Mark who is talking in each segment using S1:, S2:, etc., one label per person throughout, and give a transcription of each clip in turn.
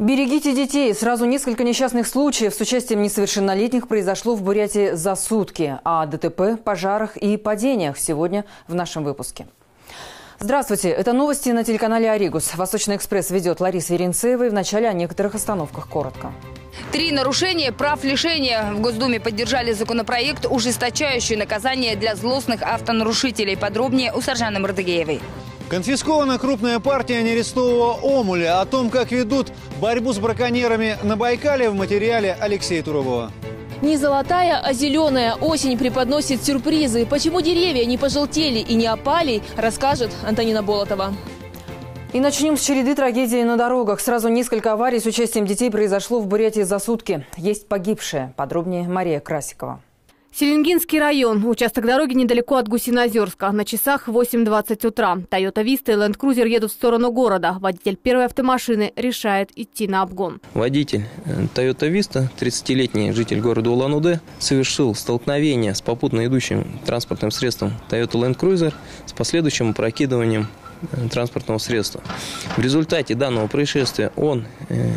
S1: Берегите детей. Сразу несколько несчастных случаев с участием несовершеннолетних произошло в Бурятии за сутки. О ДТП, пожарах и падениях сегодня в нашем выпуске. Здравствуйте. Это новости на телеканале «Аригус». «Восточный экспресс» ведет Лариса Веренцеева. И вначале о некоторых остановках коротко.
S2: 3 нарушения прав лишения. В Госдуме поддержали законопроект, ужесточающий наказание для злостных автонарушителей. Подробнее у Саржаны Мардыгеевой.
S3: Конфискована крупная партия нерестового омуля. О том, как ведут борьбу с браконьерами на Байкале, в материале Алексея Турубова.
S4: Не золотая, а зеленая осень преподносит сюрпризы. Почему деревья не пожелтели и не опали, расскажет Антонина Болотова.
S1: И начнем с череды трагедий на дорогах. Сразу несколько аварий с участием детей произошло в Бурятии за сутки. Есть погибшие. Подробнее Мария Красикова.
S4: Селенгинский район. Участок дороги недалеко от Гусиноозерска. На часах 8:20 утра. Тойота Виста и Ленд Крузер едут в сторону города. Водитель первой автомашины решает идти на обгон.
S5: Водитель Тойота Виста, 30-летний житель города Улан-Удэ, совершил столкновение с попутно идущим транспортным средством Тойота Ленд Крузер с последующим опрокидыванием транспортного средства. В результате данного происшествия он,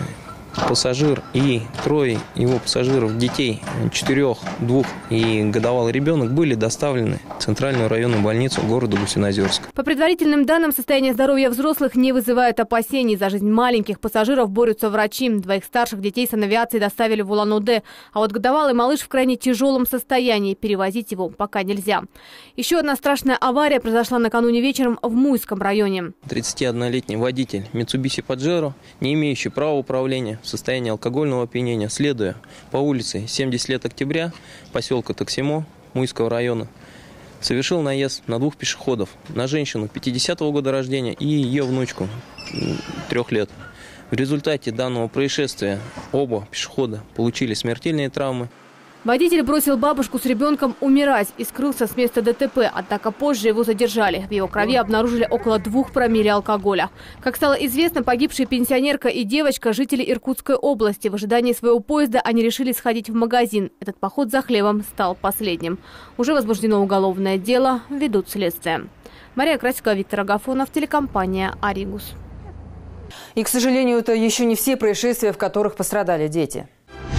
S5: пассажир и 3 его пассажиров, детей 4, 2 и годовалый ребенок, были доставлены в Центральную районную больницу города Гусиноозерск.
S4: По предварительным данным, состояние здоровья взрослых не вызывает опасений. За жизнь маленьких пассажиров борются врачи. 2 старших детей санавиации доставили в Улан-Удэ. А вот годовалый малыш в крайне тяжелом состоянии. Перевозить его пока нельзя. Еще одна страшная авария произошла накануне вечером в Муйском районе.
S5: 31-летний водитель Mitsubishi Pajero, не имеющий права управления, в состоянии алкогольного опьянения, следуя по улице 70 лет октября, поселка Таксимо, Муйского района, совершил наезд на 2 пешеходов, на женщину 50-го года рождения и ее внучку 3 лет. В результате данного происшествия оба пешехода получили смертельные травмы.
S4: Водитель бросил бабушку с ребенком умирать и скрылся с места ДТП. Однако позже его задержали. В его крови обнаружили около 2 промилле алкоголя. Как стало известно, погибшая пенсионерка и девочка – жители Иркутской области. В ожидании своего поезда они решили сходить в магазин. Этот поход за хлебом стал последним. Уже возбуждено уголовное дело, ведут следствие. Мария Красикова, Виктор Агафонов, телекомпания «Аригус».
S1: И, к сожалению, это еще не все происшествия, в которых пострадали дети.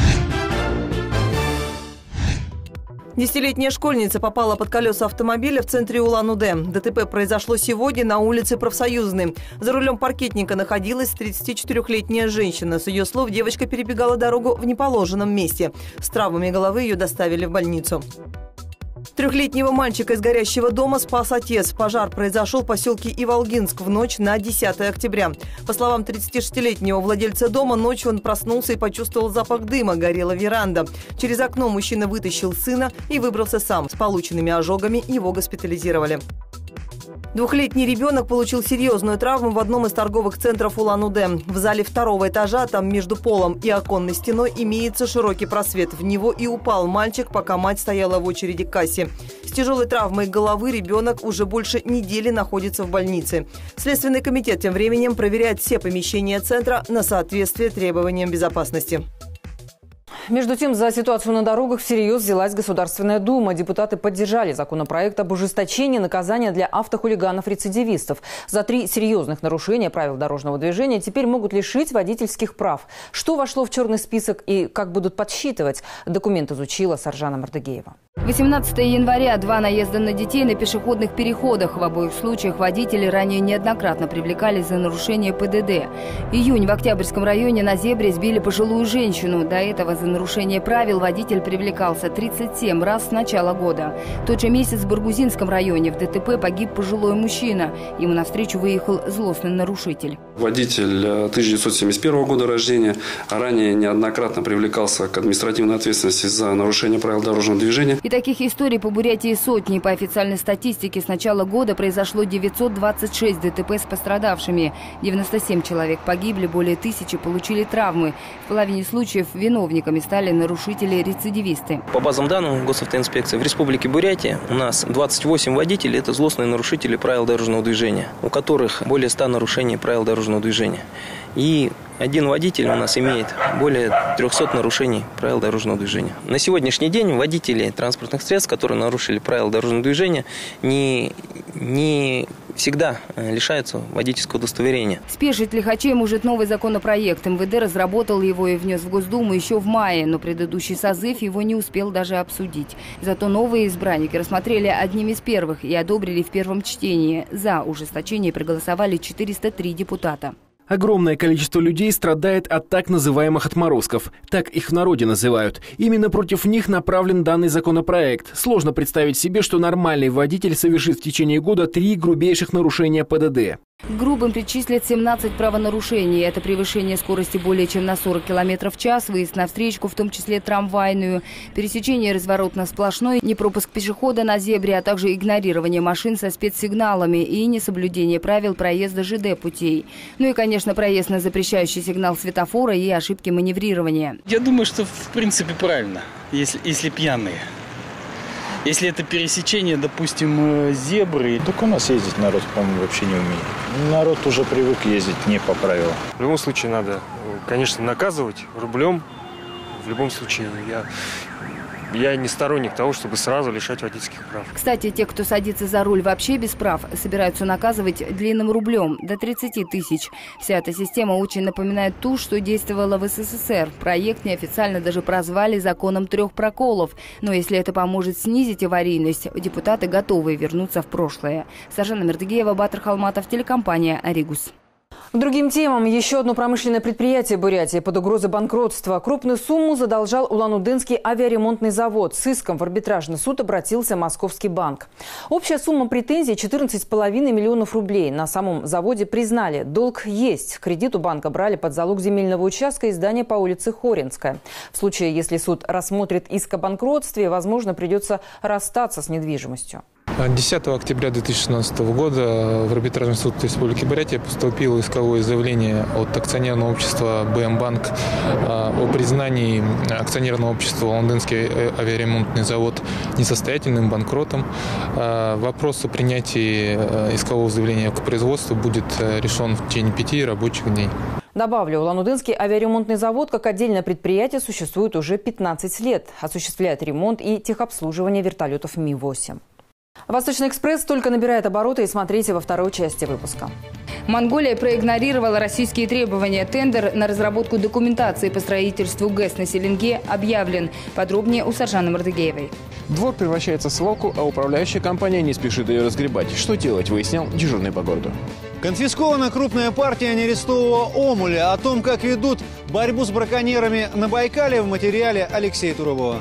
S6: 10-летняя школьница попала под колеса автомобиля в центре Улан-Удэ. ДТП произошло сегодня на улице Профсоюзной. За рулем паркетника находилась 34-летняя женщина. С ее слов, девочка перебегала дорогу в неположенном месте. С травмами головы ее доставили в больницу. 3-летнего мальчика из горящего дома спас отец. Пожар произошел в поселке Иволгинск в ночь на 10 октября. По словам 36-летнего владельца дома, ночью он проснулся и почувствовал запах дыма. Горела веранда. Через окно мужчина вытащил сына и выбрался сам. С полученными ожогами его госпитализировали. 2-летний ребенок получил серьезную травму в одном из торговых центров Улан-Удэ. В зале 2-го этажа, там между полом и оконной стеной, имеется широкий просвет. В него и упал мальчик, пока мать стояла в очереди к кассе. С тяжелой травмой головы ребенок уже больше недели находится в больнице. Следственный комитет тем временем проверяет все помещения центра на соответствие требованиям безопасности.
S1: Между тем, за ситуацию на дорогах всерьез взялась Государственная Дума. Депутаты поддержали законопроект об ужесточении наказания для автохулиганов-рецидивистов. За 3 серьезных нарушения правил дорожного движения теперь могут лишить водительских прав. Что вошло в черный список и как будут подсчитывать, документ изучила Саржана Мардыгеева.
S2: 18 января 2 наезда на детей на пешеходных переходах. В обоих случаях водители ранее неоднократно привлекались за нарушение ПДД. Июнь в Октябрьском районе на зебре сбили пожилую женщину. До этого за нарушение правил водитель привлекался 37 раз с начала года. В тот же месяц в Баргузинском районе в ДТП погиб пожилой мужчина. Ему навстречу выехал злостный нарушитель.
S7: Водитель 1971 года рождения, ранее неоднократно привлекался к административной ответственности за нарушение правил дорожного движения.
S2: И таких историй по Бурятии сотни. По официальной статистике, с начала года произошло 926 ДТП с пострадавшими. 97 человек погибли, более 1000 получили травмы. В половине случаев виновниками стали нарушители-рецидивисты.
S5: По базам данных госавтоинспекции в Республике Бурятия у нас 28 водителей – это злостные нарушители правил дорожного движения, у которых более 100 нарушений правил дорожного движения. И один водитель у нас имеет более 300 нарушений правил дорожного движения. На сегодняшний день водители транспортных средств, которые нарушили правила дорожного движения, не всегда лишаются водительского удостоверения.
S2: Спешить лихачей может новый законопроект. МВД разработал его и внес в Госдуму еще в мае, но предыдущий созыв его не успел даже обсудить. Зато новые избранники рассмотрели одним из первых и одобрили в первом чтении. За ужесточение проголосовали 403 депутата.
S8: Огромное количество людей страдает от так называемых отморозков. Так их в народе называют. Именно против них направлен данный законопроект. Сложно представить себе, что нормальный водитель совершит в течение года 3 грубейших нарушения ПДД.
S2: К грубым причислят 17 правонарушений. Это превышение скорости более чем на 40 км в час, выезд на встречку, в том числе трамвайную, пересечение разворот на сплошной, непропуск пешехода на зебре, а также игнорирование машин со спецсигналами и несоблюдение правил проезда ЖД-путей. Ну и, конечно, проезд на запрещающий сигнал светофора и ошибки маневрирования.
S9: Я думаю, что в принципе правильно, если пьяные. Если это пересечение, допустим, зебры.
S10: Только у нас ездить народ, по-моему, вообще не умеет. Народ уже привык ездить не по правилам.
S11: В любом случае надо, конечно, наказывать рублем. В любом случае я не сторонник того, чтобы сразу лишать водительских прав.
S2: Кстати, те, кто садится за руль вообще без прав, собираются наказывать длинным рублем до 30 тысяч. Вся эта система очень напоминает ту, что действовала в СССР. Проект неофициально даже прозвали законом 3 проколов. Но если это поможет снизить аварийность, депутаты готовы вернуться в прошлое. Сажана Мердыгеева, Батыр Халматов, телекомпания «Аригус».
S1: К другим темам. Еще одно промышленное предприятие Бурятии под угрозой банкротства. Крупную сумму задолжал Улан-Удэнский авиаремонтный завод. С иском в арбитражный суд обратился Московский банк. Общая сумма претензий – 14,5 миллионов рублей. На самом заводе признали, долг есть. Кредит у банка брали под залог земельного участка и здания по улице Хоринская. В случае, если суд рассмотрит иск о банкротстве, возможно, придется расстаться с недвижимостью.
S12: 10 октября 2016 года в арбитражный суд Республики Бурятия поступило исковое заявление от акционерного общества БМ-банк о признании акционерного общества Улан-Удэнский авиаремонтный завод несостоятельным, банкротом. Вопрос о принятии искового заявления к производству будет решен в течение 5 рабочих дней.
S1: Добавлю, Улан-Удэнский авиаремонтный завод как отдельное предприятие существует уже 15 лет. Осуществляет ремонт и техобслуживание вертолетов Ми-8. «Восточный экспресс» только набирает обороты, и смотрите во второй части выпуска.
S2: Монголия проигнорировала российские требования. Тендер на разработку документации по строительству ГЭС на Селенге объявлен. Подробнее у Саржаны Мардыгеевой.
S13: Двор превращается в свалку, а управляющая компания не спешит ее разгребать. Что делать, выяснял дежурный по городу.
S3: Конфискована крупная партия нерестового омуля. О том, как ведут борьбу с браконьерами на Байкале, в материале Алексея Турового.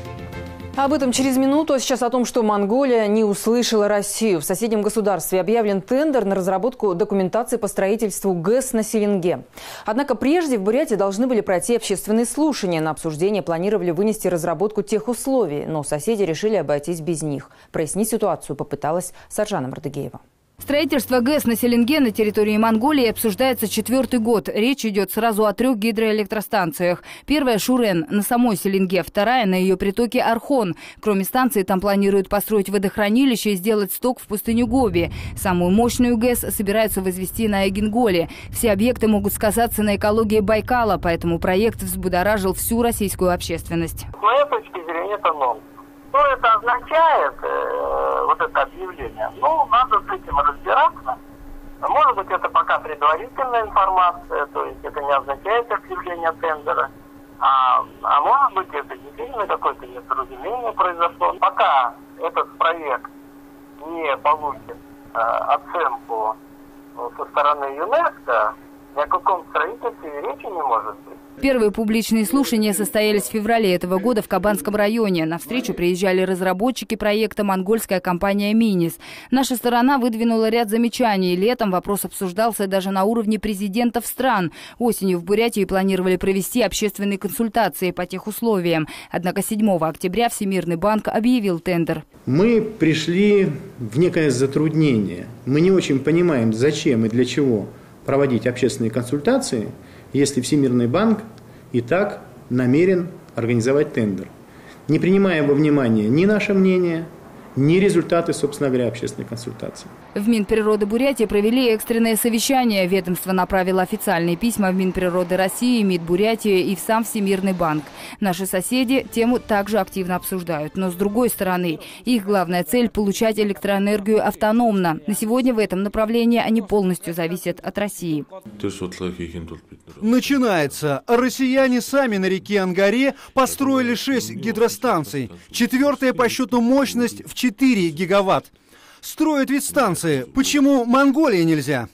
S1: Об этом через минуту. А сейчас о том, что Монголия не услышала Россию. В соседнем государстве объявлен тендер на разработку документации по строительству ГЭС на Селенге. Однако прежде в Бурятии должны были пройти общественные слушания. На обсуждение планировали вынести разработку тех условий, но соседи решили обойтись без них. Прояснить ситуацию попыталась Саржана Мардыгеева.
S2: Строительство ГЭС на Селенге на территории Монголии обсуждается 4-й год. Речь идет сразу о 3 гидроэлектростанциях. Первая – Шурен на самой Селенге, вторая – на ее притоке Архон. Кроме станции, там планируют построить водохранилище и сделать сток в пустыню Гоби. Самую мощную ГЭС собираются возвести на Эгинголе. Все объекты могут сказаться на экологии Байкала, поэтому проект взбудоражил всю российскую общественность.
S14: С моей точки зрения, это нонсенс. Что это означает, вот это объявление? Ну, надо с этим разбираться. Может быть, это пока предварительная информация, то есть это не означает объявление тендера. А может быть, это действительно какое-то недоразумение произошло. Пока этот проект не получит оценку со стороны ЮНЕСКО, ни о каком строительстве речи не может быть.
S2: Первые публичные слушания состоялись в феврале этого года в Кабанском районе. На встречу приезжали разработчики проекта монгольская компания «Минис». Наша сторона выдвинула ряд замечаний. Летом вопрос обсуждался даже на уровне президентов стран. Осенью в Бурятии планировали провести общественные консультации по тех условиям. Однако 7 октября Всемирный банк объявил тендер.
S15: Мы пришли в некое затруднение. Мы не очень понимаем, зачем и для чего проводить общественные консультации, если Всемирный банк и так намерен организовать тендер, не принимая во внимание ни наше мнение, не результаты, собственно говоря, общественной консультации.
S2: В Минприроды Бурятии провели экстренное совещание. Ведомство направило официальные письма в Минприроды России, МИД Бурятии и в сам Всемирный банк. Наши соседи тему также активно обсуждают. Но с другой стороны, их главная цель – получать электроэнергию автономно. На сегодня в этом направлении они полностью зависят от России.
S16: Начинается. Россияне сами на реке Ангаре построили 6 гидростанций. 4-я по счету мощность в 4 гигаватт. Строят ведь станции. Почему Монголии нельзя?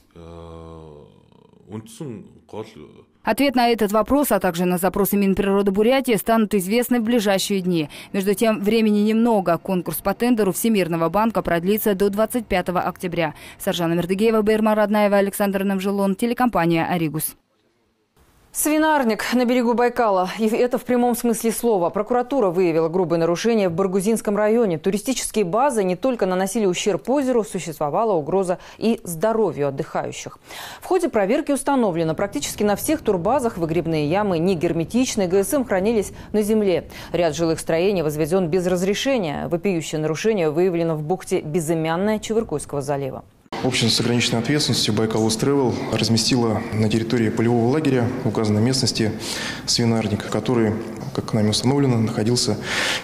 S2: Ответ на этот вопрос, а также на запросы Минприроды Бурятии станут известны в ближайшие дни. Между тем, времени немного. Конкурс по тендеру Всемирного банка продлится до 25 октября. Саржана Мердыгеева, Бейрма Раднаева, Александр Намжилон, телекомпания «Аригус».
S1: Свинарник на берегу Байкала. И это в прямом смысле слова. Прокуратура выявила грубые нарушения в Баргузинском районе. Туристические базы не только наносили ущерб озеру, существовала угроза и здоровью отдыхающих. В ходе проверки установлено, практически на всех турбазах выгребные ямы не герметичны, ГСМ хранились на земле. Ряд жилых строений возведен без разрешения. Вопиющее нарушение выявлено в бухте Безымянная Чевыркуйского залива.
S17: Общество с ограниченной ответственностью «Байкал Тревел» разместило на территории полевого лагеря в указанной местности свинарник, который, как нами установлено, находился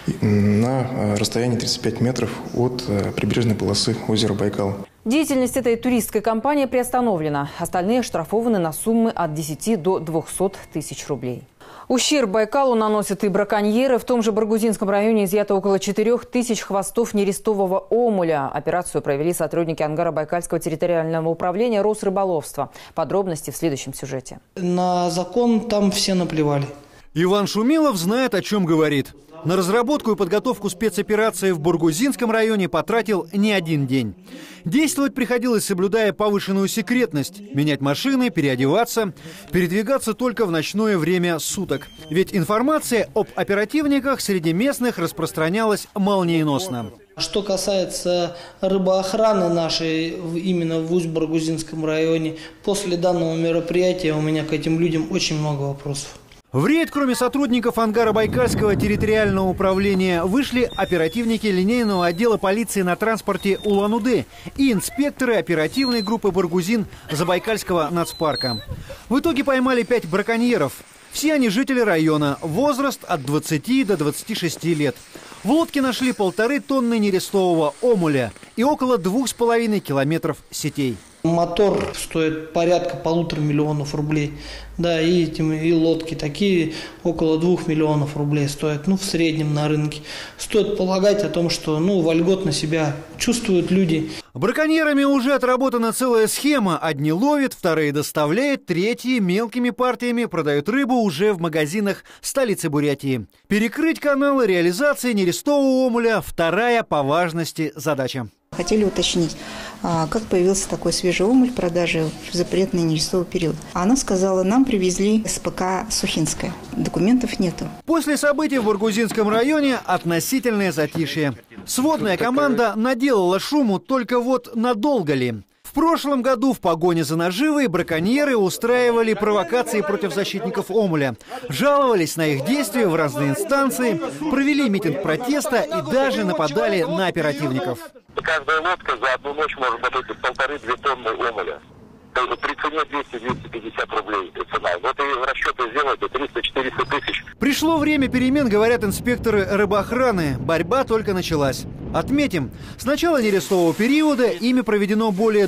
S17: на расстоянии 35 метров от прибрежной полосы озера Байкал.
S1: Деятельность этой туристской компании приостановлена. Остальные оштрафованы на суммы от 10 до 200 тысяч рублей. Ущерб Байкалу наносят и браконьеры. В том же Баргузинском районе изъято около 4000 хвостов нерестового омуля. Операцию провели сотрудники Ангаро-Байкальского территориального управления Росрыболовства. Подробности в следующем сюжете.
S18: На закон там все наплевали.
S16: Иван Шумилов знает, о чем говорит. На разработку и подготовку спецоперации в Баргузинском районе потратил не один день. Действовать приходилось, соблюдая повышенную секретность. Менять машины, переодеваться, передвигаться только в ночное время суток. Ведь информация об оперативниках среди местных распространялась молниеносно.
S18: Что касается рыбоохраны нашей именно в Усть-Баргузинском районе, после данного мероприятия у меня к этим людям очень много вопросов.
S16: В рейд, кроме сотрудников Ангаро-Байкальского территориального управления, вышли оперативники линейного отдела полиции на транспорте Улан-Удэ и инспекторы оперативной группы «Баргузин» Забайкальского нацпарка. В итоге поймали 5 браконьеров. Все они жители района, возраст от 20 до 26 лет. В лодке нашли 1,5 тонны нерестового омуля и около 2,5 километров сетей.
S18: Мотор стоит порядка 1,5 миллионов рублей. Да, и лодки такие около 2 миллионов рублей стоят, в среднем на рынке. Стоит полагать о том, что, вольготно себя чувствуют люди.
S16: Браконьерами уже отработана целая схема. Одни ловят, вторые доставляют, третьи мелкими партиями продают рыбу уже в магазинах столицы Бурятии. Перекрыть каналы реализации нерестового омуля – вторая по важности задача.
S19: Хотели уточнить, как появился такой свежий омуль в продаже в запретный нерестовый период. Она сказала, нам привезли СПК «Сухинская». Документов нету.
S16: После событий в Баргузинском районе относительное затишье. Сводная команда наделала шуму, только вот надолго ли? В прошлом году в погоне за наживой браконьеры устраивали провокации против защитников омуля. Жаловались на их действия в разные инстанции, провели митинг протеста и даже нападали на оперативников.
S14: Каждая лодка за одну ночь может добыть 1,5-2 тонны омуля. При цене 200-250 рублей цена. Вот и расчеты сделать до 300-400 тысяч.
S16: Пришло время перемен, говорят инспекторы рыбоохраны. Борьба только началась. Отметим, с начала нерестового периода ими проведено более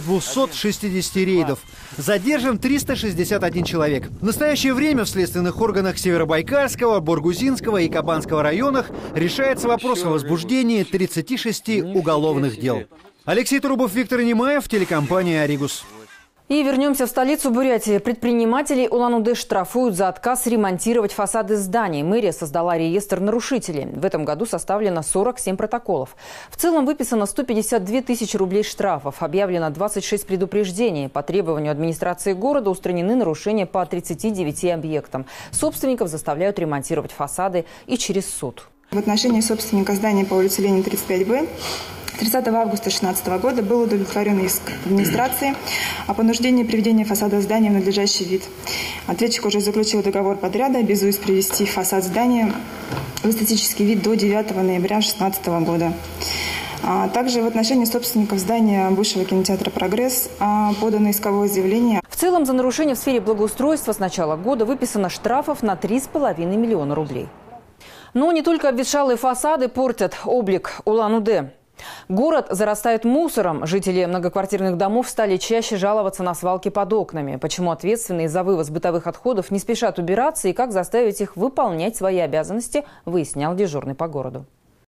S16: 260 рейдов. Задержан 361 человек. В настоящее время в следственных органах Северобайкальского, Баргузинского и Кабанского районах решается вопрос о возбуждении 36 уголовных дел. Алексей Турубов, Виктор Немаев, телекомпания «Аригус».
S1: И вернемся в столицу Бурятии. Предпринимателей Улан-Удэ штрафуют за отказ ремонтировать фасады зданий. Мэрия создала реестр нарушителей. В этом году составлено 47 протоколов. В целом выписано 152 тысячи рублей штрафов. Объявлено 26 предупреждений. По требованию администрации города устранены нарушения по 39 объектам. Собственников заставляют ремонтировать фасады и через суд.
S20: В отношении собственника здания по улице Ленина, 35Б 30 августа 2016 года был удовлетворен иск администрации о понуждении приведения фасада здания в надлежащий вид. Ответчик уже заключил договор подряда, обязуясь привести фасад здания в эстетический вид до 9 ноября 2016 года. Также в отношении собственников здания бывшего кинотеатра «Прогресс» подано исковое заявление.
S1: В целом за нарушение в сфере благоустройства с начала года выписано штрафов на 3,5 миллиона рублей. Но не только обветшалые фасады портят облик Улан-Удэ. Город зарастает мусором. Жители многоквартирных домов стали чаще жаловаться на свалки под окнами. Почему ответственные за вывоз бытовых отходов не спешат убираться и как заставить их выполнять свои обязанности, выяснял дежурный по городу.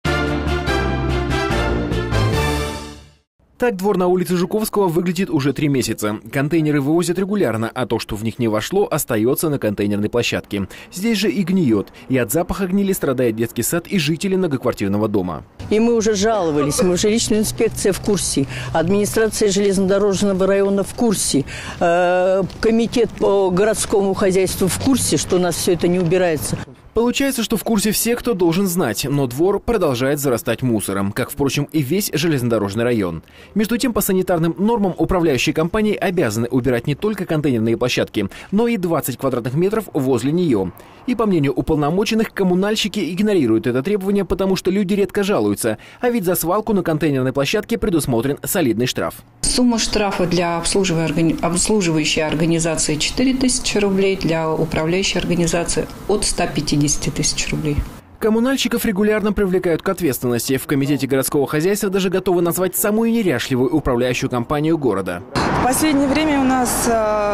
S8: Так двор на улице Жуковского выглядит уже 3 месяца. Контейнеры вывозят регулярно, а то, что в них не вошло, остается на контейнерной площадке. Здесь же и гниет. И от запаха гнили страдает детский сад и жители многоквартирного дома.
S21: И мы уже жаловались, мы жилищная инспекция в курсе, администрация железнодорожного района в курсе, комитет по городскому хозяйству в курсе, что у нас все это не убирается.
S8: Получается, что в курсе все, кто должен знать, но двор продолжает зарастать мусором, как, впрочем, и весь железнодорожный район. Между тем, по санитарным нормам управляющие компании обязаны убирать не только контейнерные площадки, но и 20 квадратных метров возле нее. И, по мнению уполномоченных, коммунальщики игнорируют это требование, потому что люди редко жалуются, а ведь за свалку на контейнерной площадке предусмотрен солидный штраф.
S22: Сумма штрафа для обслуживающей организации 4000 рублей, для управляющей организации от 150 тысяч рублей.
S8: Коммунальщиков регулярно привлекают к ответственности. В комитете городского хозяйства даже готовы назвать самую неряшливую управляющую компанию города.
S20: В последнее время у нас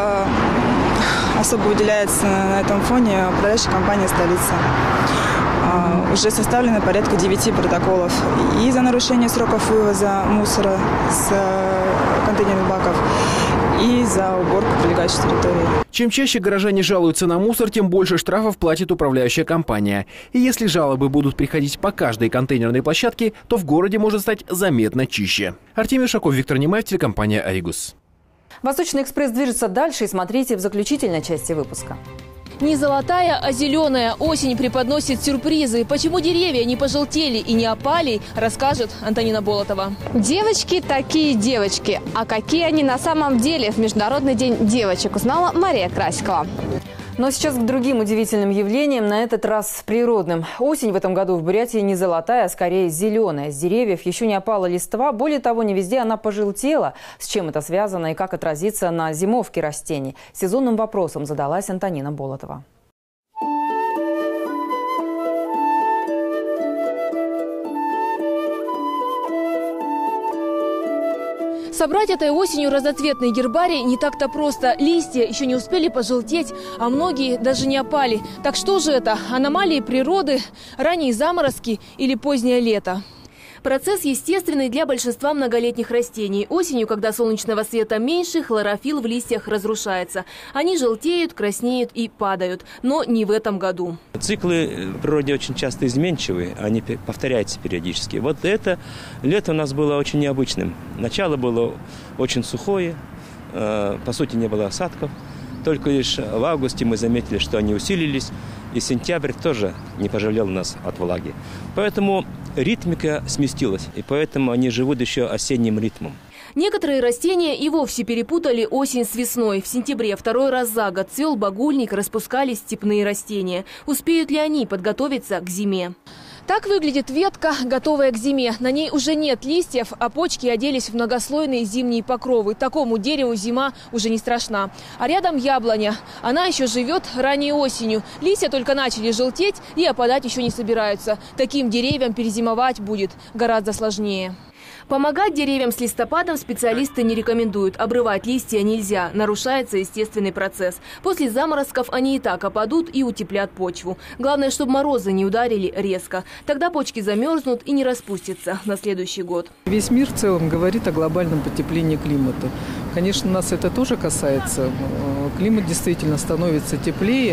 S20: особо выделяется на этом фоне управляющая компания «Столица». Уже составлено порядка 9 протоколов и за нарушение сроков вывоза мусора с контейнерных баков, и за уборку прилегающей территории.
S8: Чем чаще горожане жалуются на мусор, тем больше штрафов платит управляющая компания. И если жалобы будут приходить по каждой контейнерной площадке, то в городе может стать заметно чище. Артемий Ушаков, Виктор Немаев, телекомпания «Аригус».
S1: Восточный экспресс движется дальше, и смотрите в заключительной части выпуска.
S23: Не золотая, а зеленая осень преподносит сюрпризы. Почему деревья не пожелтели и не опали, расскажет Антонина Болотова.
S24: Девочки такие девочки. А какие они на самом деле в Международный день девочек, узнала Мария Красикова.
S1: Но сейчас к другим удивительным явлениям, на этот раз природным. Осень в этом году в Бурятии не золотая, а скорее зеленая. С деревьев еще не опала листва, более того, не везде она пожелтела. С чем это связано и как отразится на зимовке растений? Сезонным вопросом задалась Антонина Болотова.
S23: Собрать этой осенью разноцветный гербарий не так-то просто. Листья еще не успели пожелтеть, а многие даже не опали. Так что же это? Аномалии природы, ранние заморозки или позднее лето? Процесс естественный для большинства многолетних растений. Осенью, когда солнечного света меньше, хлорофилл в листьях разрушается. Они желтеют, краснеют и падают. Но не в этом году.
S25: Циклы в природе очень часто изменчивые, они повторяются периодически. Вот это лето у нас было очень необычным. Начало было очень сухое, по сути не было осадков. Только лишь в августе мы заметили, что они усилились, и сентябрь тоже не пожалел нас от влаги. Поэтому ритмика сместилась, и поэтому они живут еще осенним ритмом.
S23: Некоторые растения и вовсе перепутали осень с весной. В сентябре второй раз за год цвел багульник, распускались степные растения. Успеют ли они подготовиться к зиме? Так выглядит ветка, готовая к зиме. На ней уже нет листьев, а почки оделись в многослойные зимние покровы. Такому дереву зима уже не страшна. А рядом яблоня. Она еще живет ранней осенью. Листья только начали желтеть и опадать еще не собираются. Таким деревьям перезимовать будет гораздо сложнее. Помогать деревьям с листопадом специалисты не рекомендуют. Обрывать листья нельзя, нарушается естественный процесс. После заморозков они и так опадут и утеплят почву. Главное, чтобы морозы не ударили резко. Тогда почки замерзнут и не распустятся на следующий год.
S26: Весь мир в целом говорит о глобальном потеплении климата. Конечно, нас это тоже касается. Климат действительно становится теплее.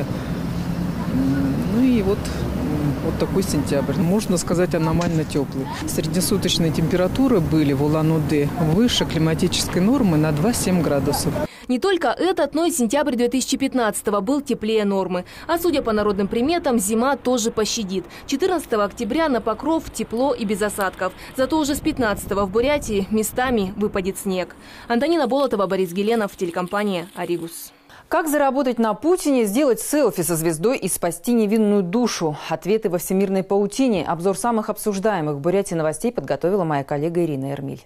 S26: Ну и вот такой сентябрь. Можно сказать, аномально теплый. Среднесуточные температуры были в Улан-Удэ выше климатической нормы на 2-7 градусов.
S23: Не только этот, но и сентябрь 2015-го был теплее нормы. А судя по народным приметам, зима тоже пощадит. 14 октября на Покров тепло и без осадков. Зато уже с 15-го в Бурятии местами выпадет снег. Антонина Болотова, Борис Геленов, телекомпания «Аригус».
S1: Как заработать на Путине, сделать селфи со звездой и спасти невинную душу? Ответы во всемирной паутине. Обзор самых обсуждаемых в Бурятии новостей подготовила моя коллега Ирина Эрмиль.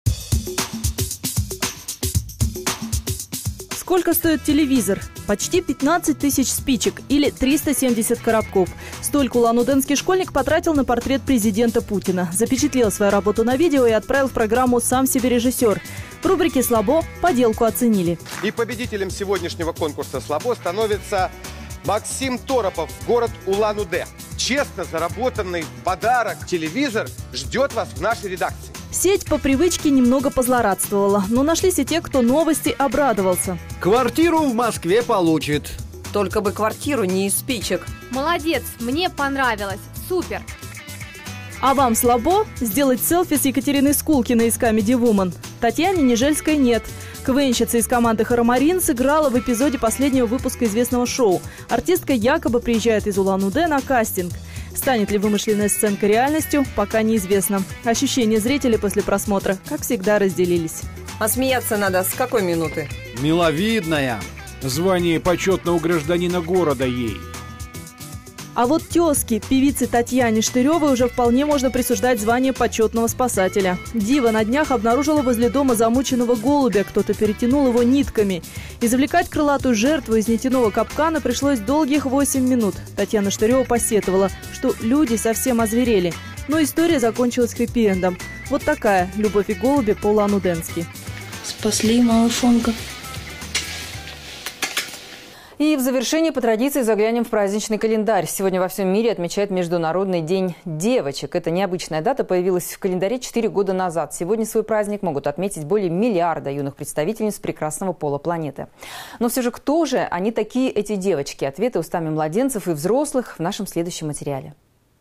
S4: Сколько стоит телевизор? Почти 15 тысяч спичек или 370 коробков. Столько улан-удэнский школьник потратил на портрет президента Путина. Запечатлел свою работу на видео и отправил в программу «Сам себе режиссер». В рубрике «Слабо» поделку оценили.
S5: И победителем сегодняшнего конкурса «Слабо» становится Максим Торопов, город Улан-Удэ. Честно заработанный подарок телевизор ждет вас в нашей редакции.
S4: Сеть по привычке немного позлорадствовала, но нашлись и те, кто новости обрадовался.
S16: Квартиру в Москве получит.
S6: Только бы квартиру не из спичек.
S24: Молодец, мне понравилось. Супер.
S4: А вам слабо? Сделать селфи с Екатериной Скулкиной из Comedy Woman? Татьяне Нежельской нет. КВНщица из команды «Харамарин» сыграла в эпизоде последнего выпуска известного шоу. Артистка якобы приезжает из Улан-Удэ на кастинг. Станет ли вымышленная сценка реальностью, пока неизвестно. Ощущения зрителей после просмотра, как всегда, разделились.
S6: А смеяться надо с какой минуты?
S16: Миловидная.
S8: Звание почетного гражданина города ей.
S4: А вот тезке певице Татьяне Штыревой уже вполне можно присуждать звание почетного спасателя. Дива на днях обнаружила возле дома замученного голубя. Кто-то перетянул его нитками. Извлекать крылатую жертву из нитяного капкана пришлось долгих 8 минут. Татьяна Штырева посетовала, что люди совсем озверели. Но история закончилась хэппи-эндом. Вот такая любовь и голуби по-улан-удэнски.
S7: Спасли малышонка.
S1: И в завершении по традиции заглянем в праздничный календарь. Сегодня во всем мире отмечают Международный день девочек. Эта необычная дата появилась в календаре 4 года назад. Сегодня свой праздник могут отметить более миллиарда юных представительниц прекрасного пола планеты. Но все же кто же они такие, эти девочки? Ответы устами младенцев и взрослых в нашем следующем материале.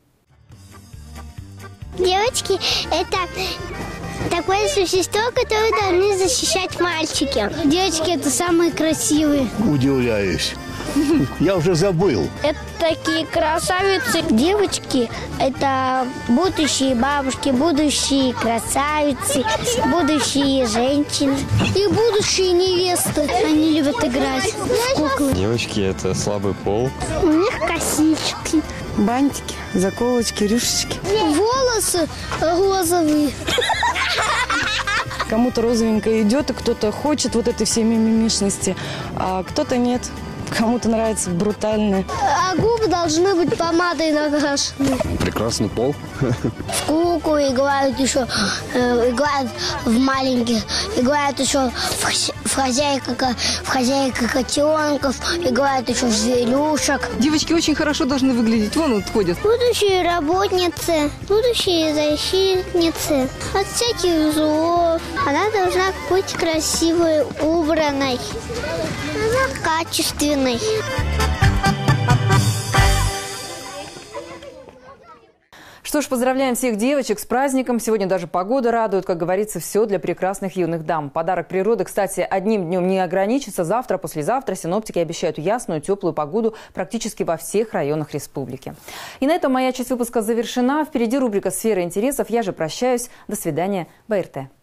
S9: Девочки – это такое существо, которое должны защищать мальчики. Девочки – это самые красивые.
S10: Удивляюсь. Я уже забыл.
S9: Это такие красавицы. Девочки – это будущие бабушки, будущие красавицы, будущие женщины. И будущие невесты. Они любят играть в куклы.
S27: Девочки – это слабый пол.
S9: У них косички.
S28: Бантики, заколочки, рюшечки.
S9: Волосы розовые.
S28: Кому-то розовенькое идет, и кто-то хочет вот этой всей мимимишности, а кто-то нет. Кому-то нравится брутальное.
S9: А губы должны быть помадой накрашены.
S27: Прекрасный пол.
S9: В куклу играют еще, играют в маленьких, играют еще в хозяйка котенков, играют еще в зверюшек.
S28: Девочки очень хорошо должны выглядеть. Вон вот ходят.
S9: Будущие работницы, будущие защитницы от всяких злов. Она должна быть красивой, убранной. Она качественной.
S1: Что ж, поздравляем всех девочек с праздником. Сегодня даже погода радует. Как говорится, все для прекрасных юных дам. Подарок природы, кстати, одним днем не ограничится. Завтра, послезавтра синоптики обещают ясную, теплую погоду практически во всех районах республики. И на этом моя часть выпуска завершена. Впереди рубрика «Сфера интересов». Я же прощаюсь. До свидания. БРТ.